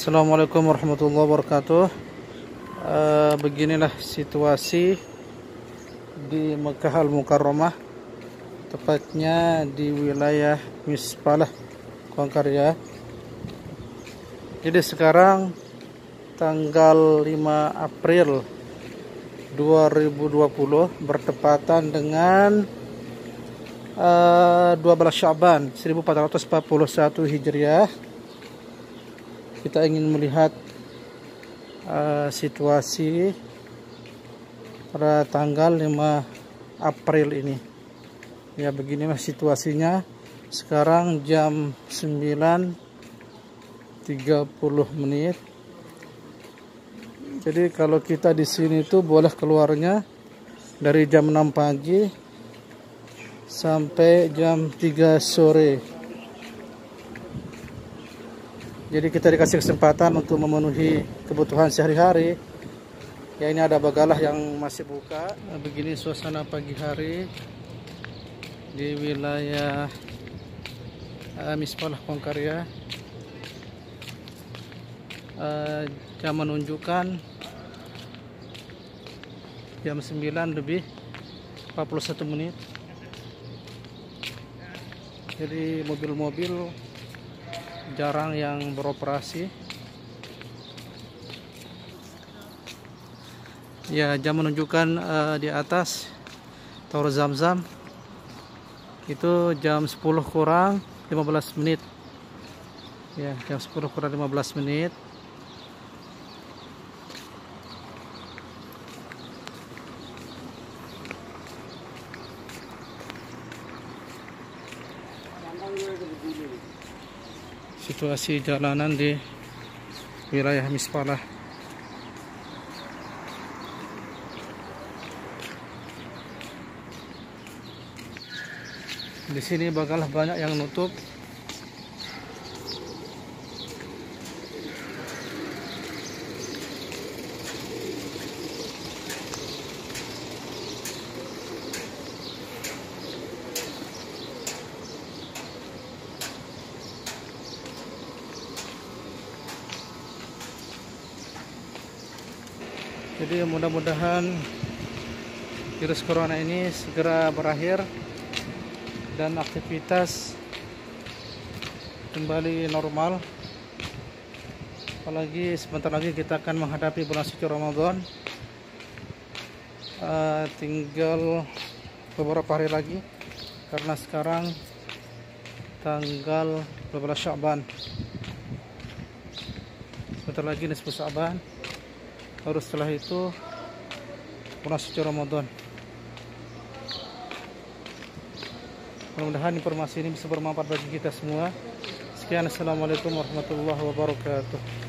Assalamualaikum warahmatullahi wabarakatuh. Beginilah situasi di Mekah Al-Mukarramah, tepatnya di wilayah Mispalah, Kuangkarya. Jadi sekarang tanggal 5 April 2020 bertepatan dengan 12 Sya'ban 1441 Hijriah. Kita ingin melihat situasi pada tanggal 5 April ini. Ya, beginilah situasinya. Sekarang jam 9.30. Jadi kalau kita di sini tuh boleh keluarnya dari jam 6 pagi sampai jam 3 sore. Jadi kita dikasih kesempatan untuk memenuhi kebutuhan sehari-hari. Ya, ini ada bagalah yang masih buka. Begini suasana pagi hari di wilayah Mispalah, Kuangkarya. Jam menunjukkan jam 9:41. Jadi mobil-mobil jarang yang beroperasi. Ya, jam menunjukkan di atas Tower Zamzam itu jam 10 kurang 15 menit. Ya, jam 10 kurang 15 menit. Situasi jalanan di wilayah Mispalah. Di sini bakalah banyak yang nutup. Jadi mudah-mudahan virus corona ini segera berakhir dan aktivitas kembali normal. Apalagi sebentar lagi kita akan menghadapi bulan suci Ramadan. Tinggal beberapa hari lagi, karena sekarang tanggal 12 Sya'ban. Sebentar lagi nisfu Sya'ban. Baru setelah itu bulan suci Ramadan. Mudah-mudahan informasi ini bisa bermanfaat bagi kita semua. Sekian, assalamualaikum warahmatullahi wabarakatuh.